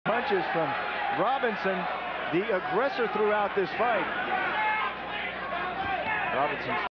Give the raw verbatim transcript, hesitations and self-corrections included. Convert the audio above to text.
Punches from Robinson, the aggressor throughout this fight. Robinson's